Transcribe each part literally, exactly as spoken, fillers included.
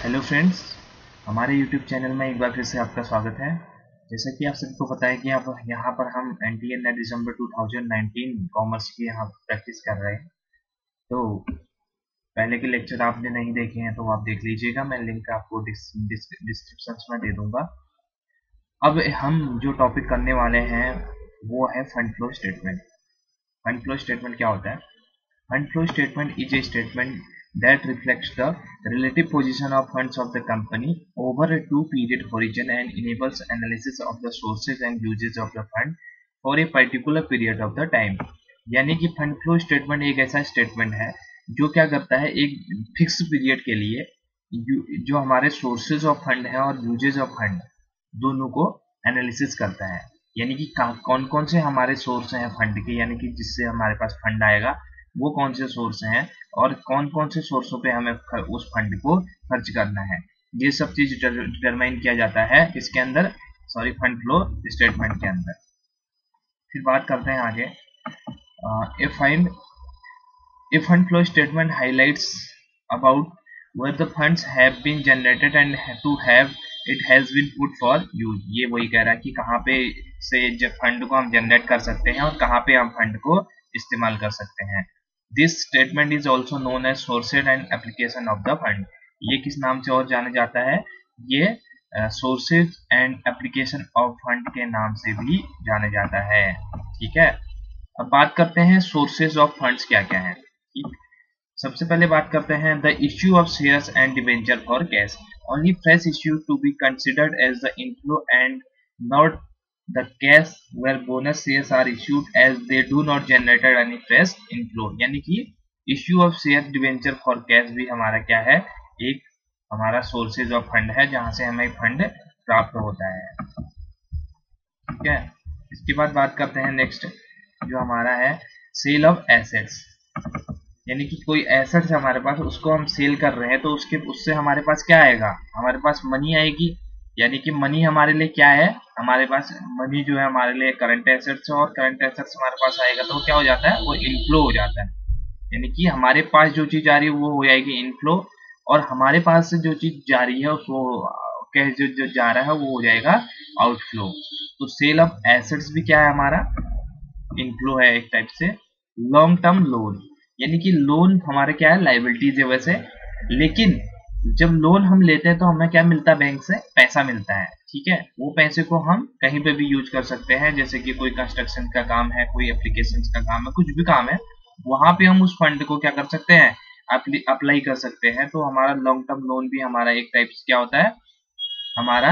Hello friends, हमारे YouTube channel में एक बार फिर से आपका स्वागत है। जैसा कि आप सबको पता है कि आप यहाँ पर हम एन टी ए नेट दिसंबर दो हज़ार उन्नीस कॉमर्स की यहाँ प्रैक्टिस कर रहे हैं। तो पहले के लेक्चर आपने नहीं देखे हैं तो आप देख लीजिएगा, मैं लिंक आपको डिस्क्रिप्शन में दे दूंगा। अब हम जो टॉपिक करने वाले हैं वो है fund flow statement. Fund flow statement क्या होता है? Fund flow statement is a statement that reflects the relative position of funds of the company over a two-period horizon and enables analysis of the sources and uses of the fund for a particular period of the time। यानी कि fund flow statement एक ऐसा statement है जो क्या करता है, एक फिक्स पीरियड के लिए जो हमारे सोर्सेज ऑफ फंड है और यूजेज ऑफ फंड दोनों को एनालिसिस करता है। यानी कि कौन कौन से हमारे सोर्स हैं फंड के, यानी कि जिससे हमारे पास फंड आएगा वो कौन से सोर्स हैं और कौन कौन से सोर्सों पे हमें उस फंड को खर्च करना है, ये सब चीज डिटरमाइन किया जाता है इसके अंदर, सॉरी फंड फ्लो स्टेटमेंट के अंदर। फिर बात करते हैं आगे। A find a fund flow statement highlights about where the funds have been generated and to have it has been put for use। ये वही कह रहा है कि कहाँ पे से जब फंड को हम जनरेट कर सकते हैं और कहाँ पे हम फंड को इस्तेमाल कर सकते हैं। This statement is also known as sources and application of the fund. ये किस नाम से और जाना जाता है? ये sources and application of fund के नाम से भी जाना जाता है। ठीक है, अब बात करते हैं सोर्सेज ऑफ फंड्स क्या क्या है। ठीक, सबसे पहले बात करते हैं the issue of shares and debenture for cash. Only fresh issue to be considered as the inflow and not the cash where bonus shares are issued as they do not generated any fresh inflow. यानी कि issue of share debenture for cash भी हमारा क्या है, एक हमारा sources of fund है जहां से हमें फंड प्राप्त होता है। ठीक है, इसके बाद बात करते हैं नेक्स्ट जो हमारा है सेल ऑफ एसेट्स। यानी कि कोई एसेट्स है हमारे पास, उसको हम सेल कर रहे हैं तो उसके उससे हमारे पास क्या आएगा, हमारे पास मनी आएगी। यानी कि मनी हमारे लिए क्या है, हमारे पास मनी जो है हमारे लिए करंट एसेट्स है और करंट एसेट्स हमारे पास आएगा तो क्या हो जाता है, वो इनफ्लो हो जाता है। यानी कि हमारे पास जो चीज आ रही है वो हो जाएगी इनफ्लो और हमारे पास से जो चीज जा रही है उसको कैश जो, जो जा रहा है वो हो जाएगा आउटफ्लो। तो सेल ऑफ एसेट्स भी क्या है, हमारा इनफ्लो है एक टाइप से। लॉन्ग टर्म लोन, यानी कि लोन हमारे क्या है, लाइबिलिटीज है वैसे, लेकिन जब लोन हम लेते हैं तो हमें क्या मिलता है, बैंक से पैसा मिलता है। ठीक है, वो पैसे को हम कहीं पे भी यूज कर सकते हैं, जैसे कि कोई कंस्ट्रक्शन का काम है, कोई एप्लीकेशन का काम है, कुछ भी काम है, वहां पे हम उस फंड को क्या कर सकते हैं, अप्लाई कर सकते हैं। तो हमारा लॉन्ग टर्म लोन भी हमारा एक टाइप से क्या होता है, हमारा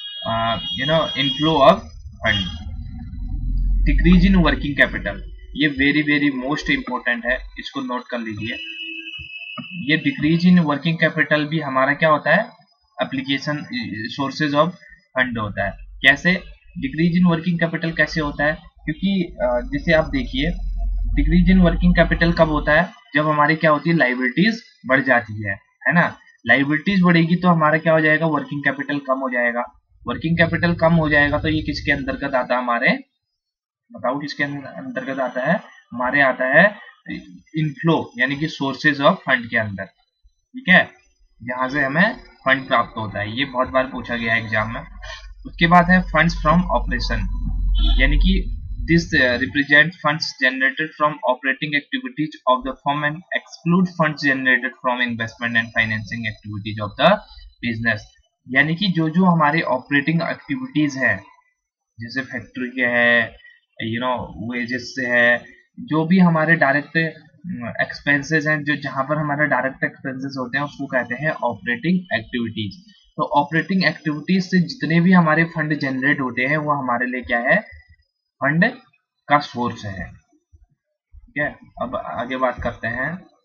you know inflow of fund. Decrease in working capital, ये वेरी वेरी मोस्ट इंपॉर्टेंट है, इसको नोट कर लीजिए। ये डिक्रीज इन वर्किंग कैपिटल भी हमारा क्या होता है, एप्लीकेशन सोर्सेज ऑफ फंड होता है। कैसे डिक्रीज इन वर्किंग कैपिटल कैसे होता है, क्योंकि जैसे आप देखिए डिक्रीज इन वर्किंग कैपिटल कब होता है, जब हमारी क्या होती है, लाइबिलिटीज बढ़ जाती है, है ना। लाइबिलिटीज बढ़ेगी तो हमारा क्या हो जाएगा, वर्किंग कैपिटल कम हो जाएगा। वर्किंग कैपिटल कम हो जाएगा तो ये किसके अंतर्गत आता है, हमारे बताओ किसके अंतर्गत आता है, हमारे आता है इनफ्लो यानी कि सोर्सेज ऑफ फंड के अंदर। ठीक है, जहां से हमें फंड प्राप्त होता है, ये बहुत बार पूछा गया है एग्जाम में। उसके बाद है फंड्स फ्रॉम ऑपरेशन, यानी कि this represent funds generated from operating activities of the firm and exclude funds generated from investment and financing activities of the business. यानी कि जो जो हमारे ऑपरेटिंग एक्टिविटीज है, जैसे फैक्ट्री के है, यू नो वेजेस से है, जो भी हमारे डायरेक्ट एक्सपेंसेस हैं, जो जहां पर हमारे डायरेक्ट एक्सपेंसेस होते हैं उसको कहते हैं ऑपरेटिंग एक्टिविटीज। तो ऑपरेटिंग एक्टिविटीज से जितने भी हमारे फंड जनरेट होते हैं वो हमारे लिए क्या है, फंड का सोर्स है। ठीक है, अब आगे बात करते हैं,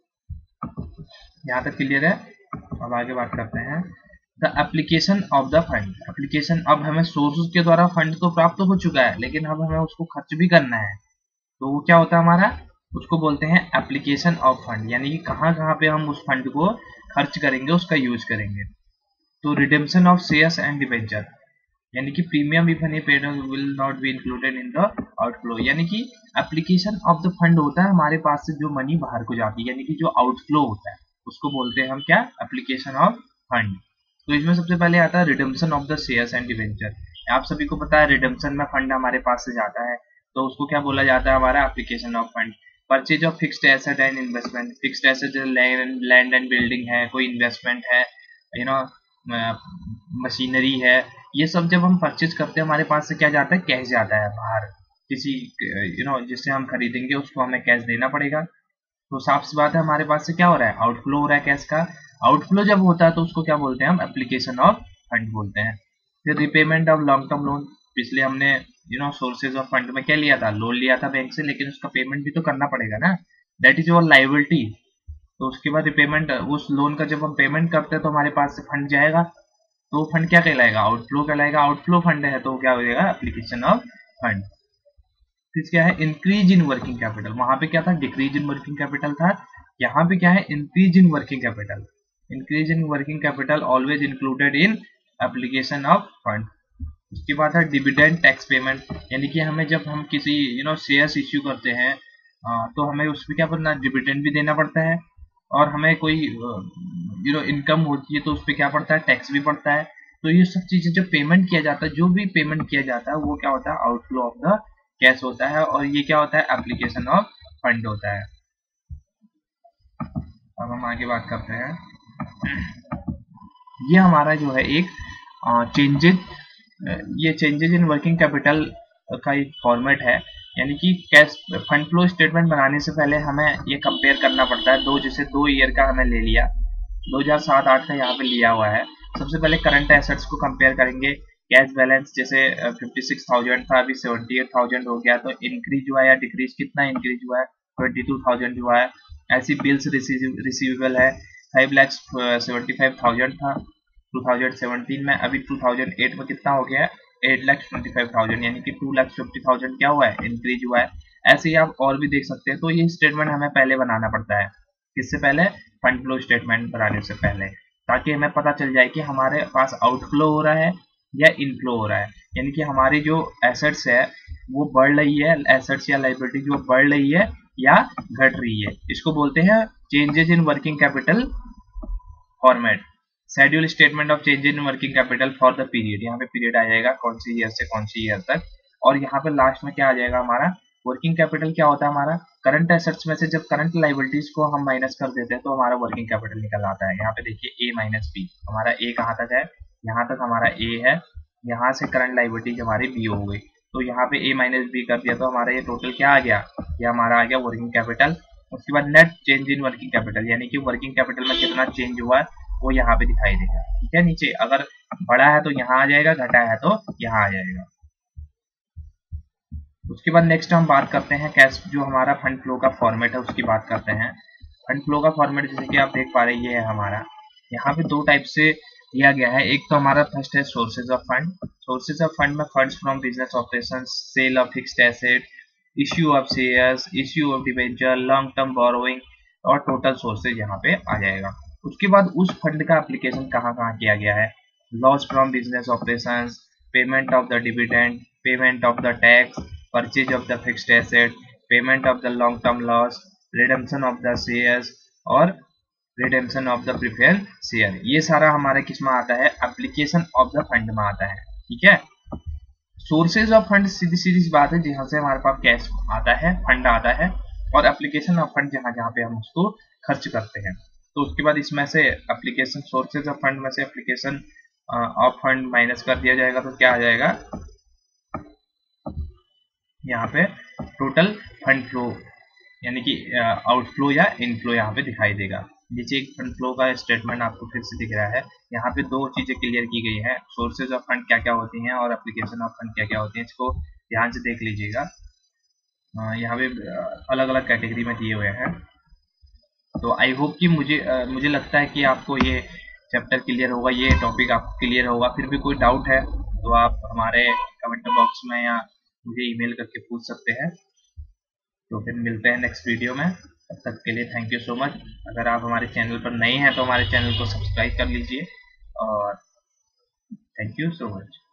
यहाँ तक क्लियर है। अब आगे बात करते हैं the application of the fund. Application, अब हमें सोर्सेज के द्वारा फंड तो प्राप्त हो चुका है, लेकिन अब हमें उसको खर्च भी करना है, तो वो क्या होता है हमारा, उसको बोलते हैं एप्लीकेशन ऑफ फंड। यानी कि कहाँ कहाँ पे हम उस फंड को खर्च करेंगे, उसका यूज करेंगे। तो redemption of shares and debenture, यानी कि premium if any paid will not be included in the outflow. यानी कि एप्लीकेशन ऑफ द फंड होता है हमारे पास से जो मनी बाहर को जाती है, यानी कि जो आउटफ्लो होता है उसको बोलते हैं हम क्या, एप्लीकेशन ऑफ फंड। तो इसमें सबसे पहले आता है redemption of the shares and debenture. आप सभी को पता है रिडम्पशन में फंड हमारे पास से जाता है, तो उसको क्या बोला जाता है, हमारा application of fund. Purchase of fixed asset and investment, fixed asset land and building है, कोई इन्वेस्टमेंट है, यू नो मशीनरी है, ये सब जब हम परचेज करते हैं हमारे पास से क्या जाता है, कैश जाता है बाहर, किसी यू नो जिससे हम खरीदेंगे उसको हमें कैश देना पड़ेगा। तो साफ सी बात है हमारे पास से क्या हो रहा है, आउटफ्लो हो रहा है कैश का। आउटफ्लो जब होता है तो उसको क्या बोलते हैं हम, एप्लीकेशन ऑफ फंड बोलते हैं। फिर repayment of long term loan, पिछले हमने you know sources of fund में क्या लिया था, लोन लिया था बैंक से, लेकिन उसका पेमेंट भी तो करना पड़ेगा ना, दैट इज योर लायबिलिटी। तो उसके बाद रिपेमेंट, उस लोन का जब हम पेमेंट करते हैं तो हमारे पास से फंड जाएगा, तो फंड क्या कहलाएगा, आउटफ्लो कहलाएगा। आउटफ्लो फंड है तो क्या हो जाएगा, एप्लीकेशन ऑफ फंड। फिर क्या है, इंक्रीज इन वर्किंग कैपिटल, वहां पे क्या था, डिक्रीज इन वर्किंग कैपिटल था, यहाँ पे क्या है, increase in working capital. Increase in working capital always included in application of fund. उसके बाद है डिविडेंड टैक्स पेमेंट, यानी कि हमें जब हम किसी यू नो शेयर्स इश्यू करते हैं तो हमें उस पर क्या करना, डिविडेंड भी देना पड़ता है, और हमें कोई यू नो इनकम होती है तो उस पर क्या पड़ता है, टैक्स भी पड़ता है। तो ये सब चीजें जब पेमेंट किया जाता है, जो भी पेमेंट किया जाता है वो क्या होता है, आउटफ्लो ऑफ द कैश होता है, और ये क्या होता है, एप्लीकेशन ऑफ फंड होता है। अब हम आगे बात करते हैं, ये हमारा जो है एक चेंजेज, ये चेंजेज इन वर्किंग कैपिटल का एक फॉर्मेट है, यानी कि कैश फंड फ्लो स्टेटमेंट बनाने से पहले हमें ये कंपेयर करना पड़ता है, दो जैसे दो ईयर का हमें ले लिया, दो हज़ार सात आठ का यहाँ पे लिया हुआ है। सबसे पहले करंट एसेट्स को कंपेयर करेंगे, कैश बैलेंस जैसे फिफ्टी सिक्स थाउजेंड था, अभी सेवेंटी एट थाउजेंड हो गया, तो इंक्रीज हुआ या डिक्रीज, कितना इंक्रीज हुआ है, ट्वेंटी टू थाउजेंड हुआ है। ऐसी बिल्स रिसीवेबल है, five lakhs seventy five thousand था टू थाउजेंड सेवेंटीन में, अभी टू थाउजेंड एट में कितना हो गया है, eight lakhs twenty five thousand, यानी कि टू लैक्स फिफ्टी थाउजेंड क्या हुआ है, इंक्रीज हुआ है। ऐसे ही आप और भी देख सकते हैं। तो ये स्टेटमेंट हमें पहले बनाना पड़ता है, किससे पहले, फंड फ्लो स्टेटमेंट बनाने से पहले, ताकि हमें पता चल जाए कि हमारे पास आउटफ्लो हो रहा है या इनफ्लो हो रहा है, यानी कि हमारी जो एसेट्स है वो बढ़ रही है, एसेट्स या लायबिलिटी जो बढ़ रही है या घट रही है। इसको बोलते हैं changes in working capital format. Schedule statement of change in working capital for the period, यहाँ पे पीरियड आ जाएगा कौन सी ईयर से कौन सी ईयर तक, और यहाँ पे लास्ट में क्या आ जाएगा हमारा, वर्किंग कैपिटल क्या होता है हमारा, करंट एसेट्स में से जब करंट लायबिलिटीज को हम माइनस कर देते हैं तो हमारा वर्किंग कैपिटल निकल आता है। यहाँ पे देखिए ए माइनस बी, हमारा ए कहाँ तक है, यहाँ तक हमारा ए है, यहाँ से करंट लायबिलिटीज हमारी बी हो गई, तो यहाँ पे ए माइनस बी कर दिया तो हमारा ये टोटल क्या आ गया, ये हमारा आ गया वर्किंग कैपिटल। उसके बाद net change in working capital, यानी कि वर्किंग कैपिटल में कितना चेंज हुआ है वो यहाँ पे दिखाई देगा, ठीक है। नीचे अगर बढ़ा है तो यहाँ आ जाएगा, घटा है तो यहाँ आ जाएगा। उसके बाद नेक्स्ट हम बात करते हैं कैश, जो हमारा फंड फ्लो का फॉर्मेट है उसकी बात करते हैं। फंड फ्लो का फॉर्मेट जैसे कि आप देख पा रहे हैं ये है हमारा, यहाँ पे दो टाइप से दिया गया है। एक तो हमारा फर्स्ट है sources of fund. Sources of fund में funds from business operations, sale of fixed asset, issue of shares, issue of debenture, long term borrowing, और टोटल सोर्सेज यहाँ पे आ जाएगा। उसके बाद उस फंड का एप्लीकेशन कहाँ कहाँ किया गया है, loss from business operations, payment of the dividend, payment of the tax, purchase of the fixed asset, payment of the long term loss, redemption of the shares, और redemption of the preference share. ये सारा हमारे किस में आता है, application of the fund में आता है, ठीक है। सोर्सेज ऑफ फंड सीधी सीधी बात है, जहाँ से हमारे पास कैश आता है, फंड आता है, और एप्लीकेशन ऑफ फंड जहाँ जहाँ पे हम उसको खर्च करते हैं। तो उसके बाद इसमें से एप्लीकेशन, सोर्सेज ऑफ फंड में से एप्लीकेशन ऑफ फंड माइनस कर दिया जाएगा तो क्या आ जाएगा, यहाँ पे टोटल फंड फ्लो, यानी कि आउटफ्लो या इनफ्लो यहाँ पे दिखाई देगा। नीचे एक फंड फ्लो का स्टेटमेंट आपको फिर से दिख रहा है, यहाँ पे दो चीजें क्लियर की गई है, सोर्सेज ऑफ फंड क्या क्या होती हैं और एप्लीकेशन ऑफ फंड क्या क्या होती हैं, इसको ध्यान से देख लीजिएगा। यहाँ पे अलग अलग कैटेगरी में दिए हुए हैं। तो आई होप कि मुझे uh, मुझे लगता है कि आपको ये चैप्टर क्लियर होगा, ये टॉपिक आपको क्लियर होगा। फिर भी कोई डाउट है तो आप हमारे कमेंट बॉक्स में या मुझे ईमेल करके पूछ सकते हैं। तो फिर मिलते हैं नेक्स्ट वीडियो में, तब तक के लिए थैंक यू सो मच। अगर आप हमारे चैनल पर नए हैं तो हमारे चैनल को सब्सक्राइब कर लीजिए, और थैंक यू सो मच।